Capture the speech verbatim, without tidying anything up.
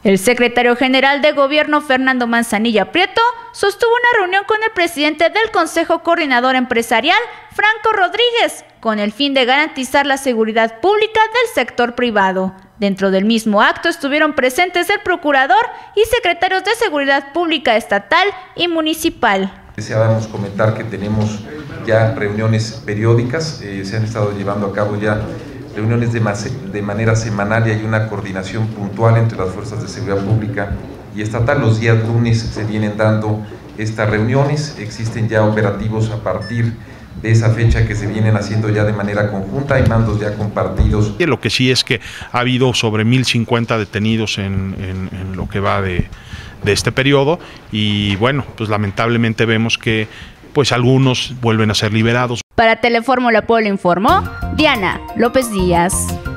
El secretario general de Gobierno, Fernando Manzanilla Prieto, sostuvo una reunión con el presidente del Consejo Coordinador Empresarial, Franco Rodríguez, con el fin de garantizar la seguridad pública del sector privado. Dentro del mismo acto estuvieron presentes el procurador y secretarios de Seguridad Pública estatal y municipal. Deseábamos comentar que tenemos ya reuniones periódicas, eh, se han estado llevando a cabo ya reuniones de, de manera semanal y hay una coordinación puntual entre las fuerzas de seguridad pública y estatal. Los días lunes se vienen dando estas reuniones, existen ya operativos a partir de esa fecha que se vienen haciendo ya de manera conjunta, hay mandos ya compartidos. Lo que sí es que ha habido sobre mil cincuenta detenidos en, en, en lo que va de, de este periodo y bueno, pues lamentablemente vemos que pues algunos vuelven a ser liberados. Para Telefórmula Puebla informó Diana López Díaz.